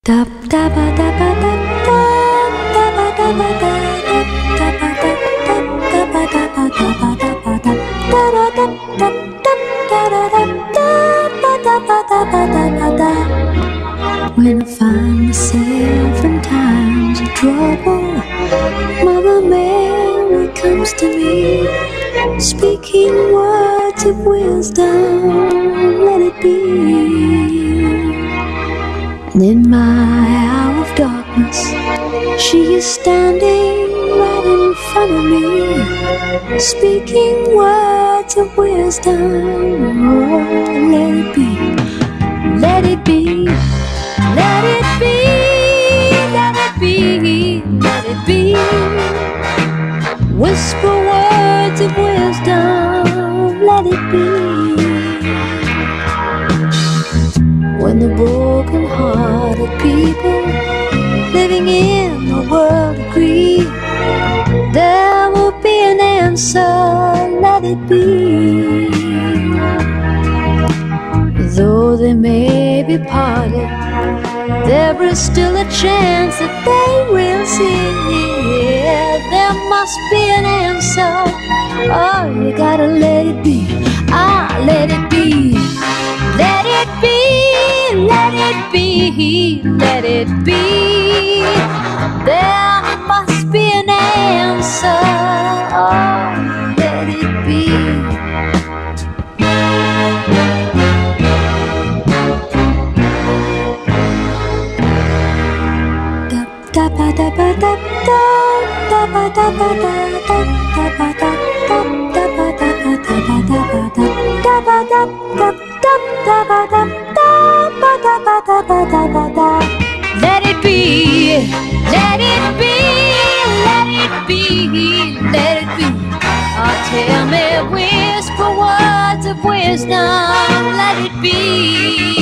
When I find myself in times of trouble, Mother Mary comes to me, speaking words of wisdom, let it be. And in my hour of darkness, she is standing right in front of me, speaking words of wisdom, oh, let it be, let it be. Let it be, let it be, let it be. Whisper words of wisdom, let it be. When the broken-hearted people living in the world agree, there will be an answer, let it be. Though they may be parted, there is still a chance that they will see. There must be an answer. Oh, you gotta let it be. Ah, let it be. Let it be. Let it be. Let it be. There must be an answer. Oh, let it be. Let it be, let it be, let it be, let it be. Oh, tell me, whisper words of wisdom, let it be.